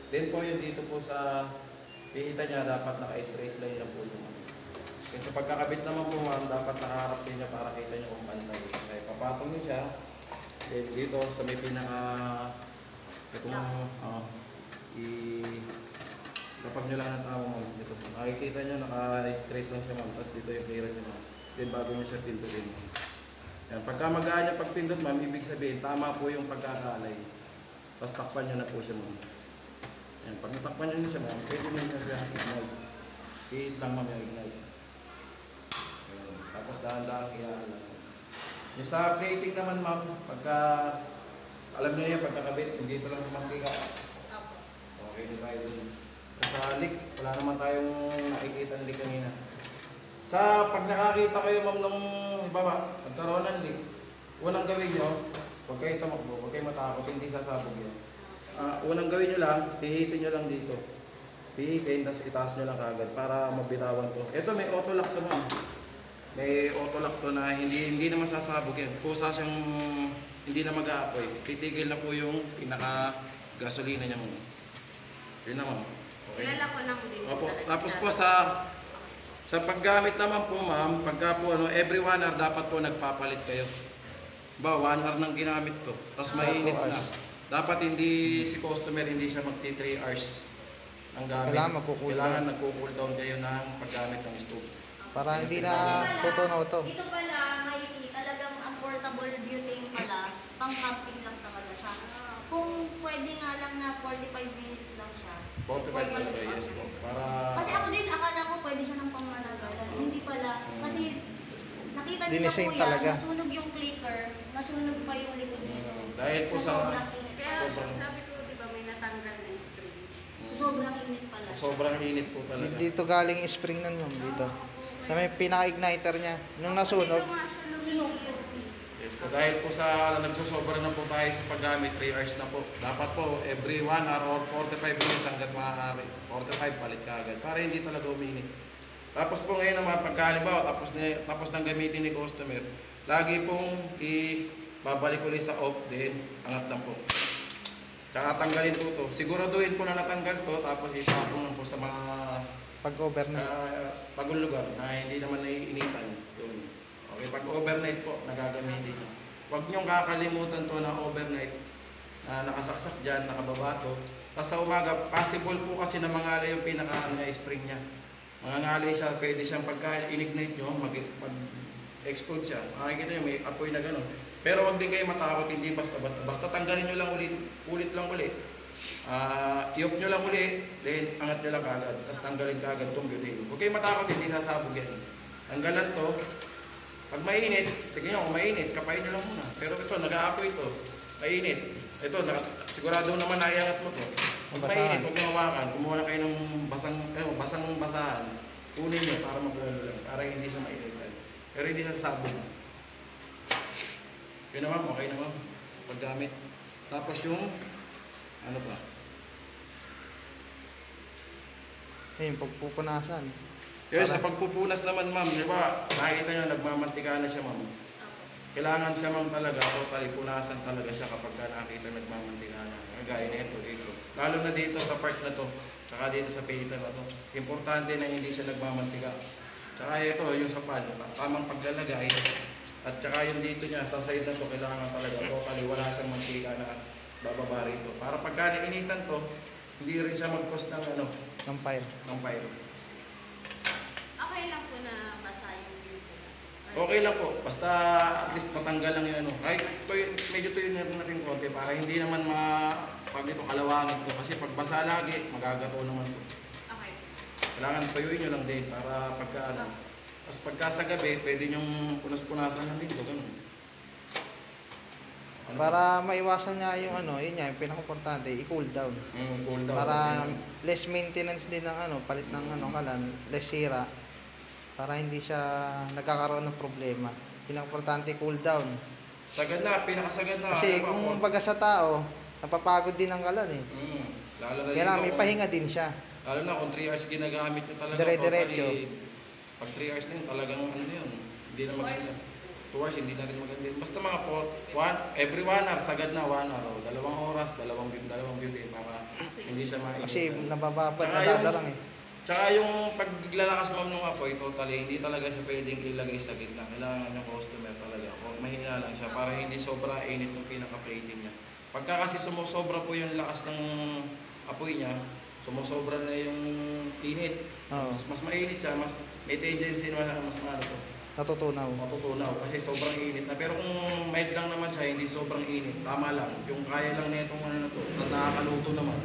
Then po yun dito po sa pihita niya, dapat naka-straight line na po yung kasi sa pagkakabit naman po ma'am, dapat nakaharap sa inyo para kita nyo kung pantay. Okay, papatong nyo siya. Then dito sa may pinaka ito kapag nyo lang ng tama ma'am. Dito po. Nakikita nyo naka-straight lang siya ma'am. Tapos dito yung clearance niya ma'am. Then bago nyo siya pindutin. Yan, pagka magaan yung pagpindot ma'am, ibig sabihin tama po yung pagkakalay. Tapos takpan nyo na po siya ma'am. Yan, pag natakpan nyo na siya ma'am, pwede nyo siya ignite. I-hit lang ma'am yung ignite. Yan, tapos dahan-dahan iaalam. Yung sa plating naman ma'am, pagka alam nyo yan, pagkakabit, hindi ito lang sa mantika. Okay, di tayo dun. Sa leak, wala naman tayong nakikita ng leak kanina. Sa pag nakakita kayo ma'am nung ibaba, nagkaroon ng leak, unang gawin nyo, huwag kayo tumakbo, huwag kayo matakot, hindi sasabog yan. Unang gawin nyo lang, pihitin nyo lang dito. Pihitin, tapos itaas nyo lang kagad para mabitawan to. Ito may auto lock to ma'am. May auto lock to na hindi naman sasabog yan. Kusa siyang hindi na mag-aapoy. Titigil na po yung pinaka-gasolina niya ma'am. Yun na ma'am. Okay. Ilala ko lang din. Opo. Tapos po sa paggamit naman po ma'am, pagka po every 1 hour dapat po nagpapalit kayo. Ba, 1 hour nang ginamit to. Tapos mainit na. Dapat hindi si customer hindi siya magti 3 hours ang gamit. Kailangan nagko-cool down kayo ng paggamit ng stove. Para hindi na tutunaw to. Dito pala, may talagang affordable butane pala, pang camping lang talaga siya. Kung pwede nga lang na 45 minutes lang siya. 45 talaga, yes po. Para... Kasi ako din, akala ko pwede siya ng pangmanagalan. Hindi pala. Kasi nakita niyo na po yan, talaga. nasunog yung clicker, nasunog pa yung likod nito. Dahil po sa... Kaya sabi ko, di ba, may natanggal na spring. Sobrang init pala. Sobrang init po talaga. Dito galing yung spring nun ma'am, dito. Sa may pinaka-igniter niya. Nung nasunog. Yes po, dahil po sa nagsusobra na po tayo sa paggamit, 3 hours na po. Dapat po, every 1 hour or 45 minutes hanggat maaari. 45, palit ka agad. Para hindi talaga uminit. Tapos po ngayon naman, pagka halimbawa, tapos nang gamitin ni customer, lagi pong babalik ulit sa off, din angat lang po. Tsaka tanggalin po to. Siguraduhin po na natanggal to, tapos itapong lang po sa mga pag-overnight. Bagong lugar na hindi naman naiinitan. Yun. Okay, pag overnight po, nagagamitin nyo. Huwag nyong kakalimutan to na overnight na nakasaksak dyan, nakababa to. Tapos sa umaga, possible po kasi na mangalay yung pinaka-spring niya. Mangangalay siya, pwede siyang pagka-inignite nyo, mag-explode siya. Makikita nyo, may apoy na gano'n. Pero huwag din kayo matakot, hindi basta-basta. Basta tanggalin nyo lang ulit lang ulit. Iyok nyo lang ulit, then angat nyo lang kagad. Tapos tanggalin kagad itong butane. Huwag kayo matakot, hindi sasabog yan. Tanggalan to. Pag mainit, tignan nyo kung mainit, kapain nyo lang muna. Pero ito, nag-aapoy ito. Mainit. Ito, sigurado naman naiangat mo to. Pag mainit, huwag nyo hawakan. Kumuha na kayo ng basang-basahan. Kunin nyo para mabuhay nyo lang. Para hindi siya mainit. Pero hindi siya sasabog. Yun naman, okay naman. Paggamit. Tapos yung, ano ba? Yung pagpupunasan. Kaya sa pagpupunas naman ma'am, di ba, nakikita nyo, nagmamantika na siya ma'am. Kailangan siya ma'am talaga, totally punasan talaga siya kapag nakita nagmamantika na. Gaya na ito dito. Lalo na dito sa part na to, tsaka dito sa pihita na to. Importante na hindi siya nagmamantika. Tsaka ito, yung sa pan, tamang paglalagay. At tsaka yung dito niya, sa side na to, kailangan talaga totally wala siyang mantika na bababa rito. Para pagka nainitan to, hindi rin siya mag-cause ng ano, ng fire. Ng fire. Okay lang po na basa yung butas. Okay lang po, basta at least matanggal lang yung ano. Kahit medyo tuyo na rin konti para hindi naman pag ito kalawangin to. Kasi pag basa lagi, magagato naman to. Okay. Kailangan tuyuin nyo lang din para pagka ano. Tapos pagka sa gabi, pwede nyong punas-punasan ng dito, ganun. Ano? Para maiwasan niya yung ano, yun niya, yung pinaka-importante, i-cool down. Cool down. Para less maintenance din ng ano, palit ng ano kalan, less sira. Para hindi siya nagkakaroon ng problema. Pinaka-importante, cool down. Sagad na, pinakasagad na. Kasi kung baga sa tao, napapagod din ang kalan eh. Lalo na kaya may pahinga din siya. Lalo na kung 3 hours ginagamit nyo talaga. Dire-diretso. Pag 3 hours din, talagang ano yun. Hindi na 2 hours. 2 2 hours, hindi na rin maganda. Basta mga every 1 hour, sagad na 1 hour. O, 2 oras, dalawang beauty para hindi siya mainit. Kasi nabababad, Tsaka nadadarang eh. Tsaka yung paglalakas ma'am ng apoy, totally, hindi talaga siya pwedeng ilagay sa gitna. Kailangan ng customer talaga. Kung mahina lang siya para hindi sobra init yung pinaka-plating niya. Pagka kasi sumusobra po yung lakas ng apoy niya, sumusobra na yung init. Oo. Mas mainit siya, mas may tendency na mas po. Natutunaw. Kasi sobrang init na. Pero kung mild lang naman siya, hindi sobrang init, tama lang. Yung kaya lang na itong ano na to, tapos nakakaluto naman,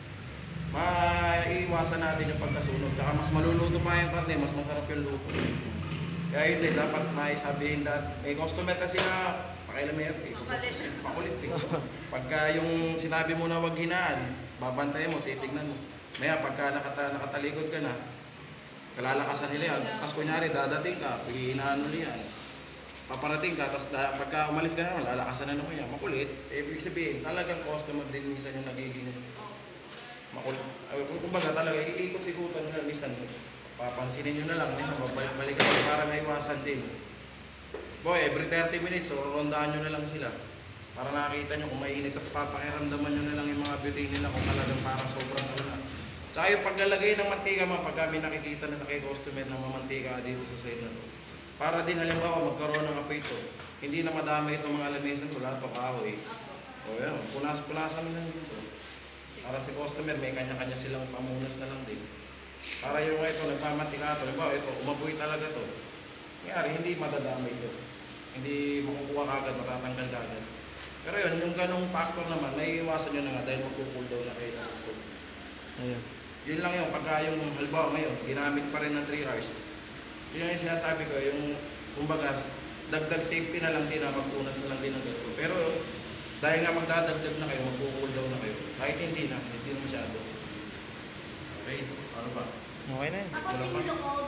maiiwasan natin yung pagkasunog. Tsaka mas maluluto pa yung karne, mas masarap yung luto. Kaya yun din, dapat maisabihin may customer kasi na pakialamer, pakulit eh. Pagka yung sinabi mo na wag hinaan, babantayan mo, titignan mo. Maya pagka nakatalikod ka na, kalalakasan nila yan. Tapos kunyari, dadating ka, hihinaan mo yan. Paparating ka, tapos pagka umalis ka na, lalakasan na naman yan. Makulit. Ibig sabihin, talagang customer din minsan yung nagiging makulit. Kumbaga talaga, iikot-ikutan nyo lang minsan. Papansinin nyo na lang, balik-balikan para maiwasan din. Boy, every 30 minutes, so rondaan nyo na lang sila. Para nakakita nyo kung mainit, tapos papakiramdaman nyo na lang yung mga beauty nila kung talagang parang sobrang aluna. Tsaka yung paglalagay ng mantika man, pag kami nakikita na kay customer ng mamantika dito sa side na to. Para din halimbawa magkaroon ng apoy ito. Hindi na madami itong mga lamisan ko, lahat ito kahoy. O yan, punas-punasan lang dito. Para si customer, may kanya-kanya silang pamunas na lang din. Para yung ito, nagmamantika ito, halimbawa ito, umapoy talaga ito. Kaya hindi madadamay ito. Hindi makukuha kagad, matatanggal kagad. Pero yun, yung ganong factor naman, may iwasan nyo na nga dahil magkukool daw na kayo ng stove. Ayun. Yun lang yung pagka yung halimbawa ngayon, ginamit pa rin ng 3 hours. Yun yung sinasabi ko, yung kumbaga, dagdag safety na lang din na magpunas na lang din ng ganito. Pero dahil nga magdadagdag na kayo, magkukool daw na kayo. Kahit hindi na masyado. Okay, ano ba? Okay na yun. Tapos yung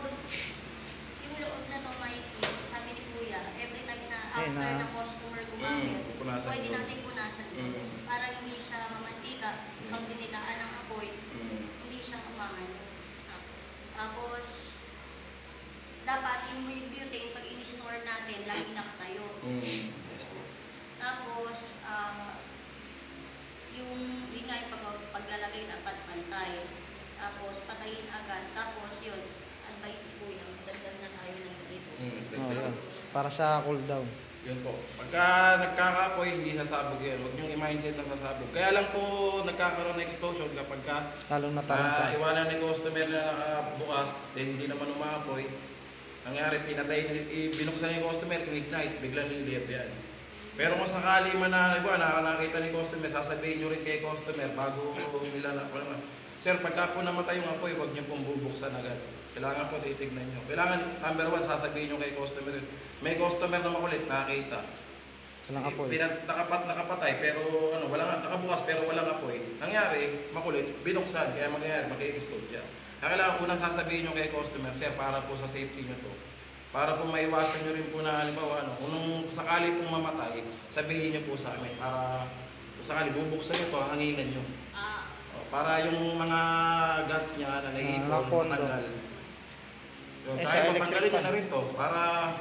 loob na to, Mikey, sabi ni Kuya, every time na after na customer gumamit, pwede natin punasan ito. Para hindi siya mamantika, pag dinilaan ng apoy, hindi siya umangan. Tapos, dapat yung butane, pag in-store natin, lagi nakatayo. Yes po. Tapos, yung nga yung paglalagay dapat pantay. Tapos, patayin agad. Tapos, yun, advice ni Kuya, dagdag na tayo ng ganito. Para sa cool down. Yun po. Pagka nagkakapoy, hindi sasabog yan. Huwag niyong i-mindset na sasabog. Kaya lang po nagkakaroon ng explosion kapag Lalong nataranta. iwanan ni customer na nakabukas, then hindi naman umapoy. Nangyari, binuksan yung customer, yung ignite, biglang liliyap yan. Pero kung sakali man na, nakakita ni customer, sasabihin nyo rin kay customer bago nila na, sir, pagka po namatay yung apoy, huwag nyo pong bubuksan agad. Kailangan po titignan nyo. Kailangan, number 1, sasabihin nyo kay customer. May customer na makulit, nakakita. Walang apoy. Nakapatay, pero nakabukas pero walang apoy. Nangyari, makulit, binuksan, kaya mag-i-explode siya. Kailangan unang sasabihin nyo kay customer, sir, para po sa safety nyo to. Para po maiwasan nyo rin po na, halimbawa, kung sakali pong mamatay, sabihin nyo po sa amin. Para kung sakali, bubuksan nyo to, hanginan nyo. Para yung mga gas niya na naiipon, matanggal. Kaya patanggalin nyo na rin to, para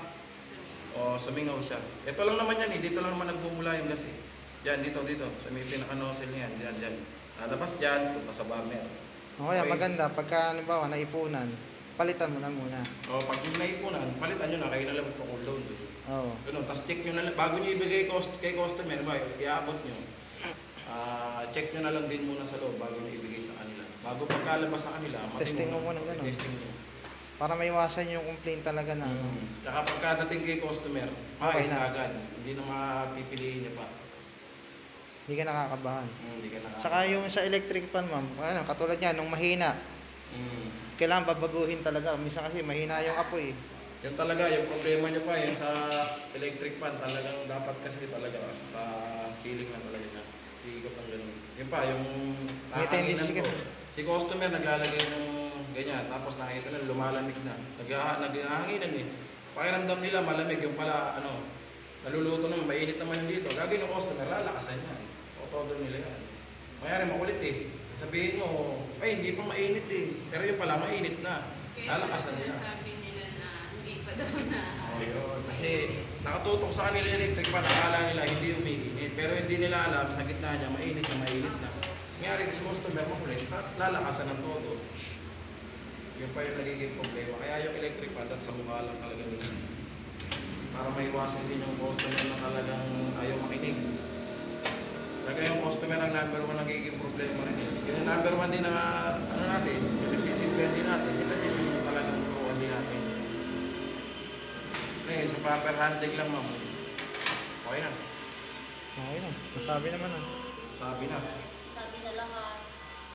sumingaw siya. Ito lang naman yan, dito lang naman nagbumula yung gas eh. Diyan, dito. So may pinaka-nozzle niyan, diyan. Labas diyan, punta sa burner. Okay, maganda. Pagka, halimbawa, naipunan, palitan mo na muna. Pag yung naipunan, palitan nyo na, kayo na lang magpa-cool down. Ganun, tapos check nyo na lang, bago nyo ibigay kay customer, iaabot nyo. Check nyo na lang din muna sa loob bago nyo ibigay sa kanila. Bago pagkalabas sa kanila, testing mo muna gano'n. Testing nyo. Para maiwasan yung complaint talaga na Tsaka pagkadating kay customer, maayos agad. Hindi na mapipiliin nyo pa. Hindi ka nakakabahan. Hindi ka nakakabahan. Saka yung sa electric fan, ma'am, katulad niya, nung mahina, kailangan babaguhin talaga. Minsan kasi mahina yung apoy. Yung talaga, yung problema nyo pa, yung sa electric fan, talagang dapat kasi talaga sa ceiling na talaga na. Higop ang ganun. Yun pa, yung nakahanginan ko. Si customer naglalagay ng ganyan, tapos nakita na lumalamig na. Naghahanginan eh. Pakiramdam nila malamig, yung pala naluluto naman, mainit naman yung dito. Gagawin ng customer, lalakasan yan. O todo nila yan. Mayari makulit eh. Sabihin mo, ay hindi pa mainit eh. Pero yung pala mainit na. Lalakasan nila. Sabi nila na hindi pa daw na. Yun. Kasi Nakatutok sa kanila electric fan, akala nila hindi umiinit. Pero hindi nila alam, sa gitna niya, mainit na. Nangyari sa customer mo ulit, lalakasan ng todo. Yun pa yung nagiging problema. Kaya yung electric fan, sa mukha lang talaga nila. Para maiwasan din yung customer na talagang ayaw makinig. Talaga yung customer ang number 1 nagiging problema rin. Yung number 1 din na natin, yung nagsisilbihan din natin, sila din yung talagang turuan din natin. Ngayon, sa proper handling lang, ma'am. Okay na. Okay na. Masabi naman ah. Sabi na. Sabi na lahat.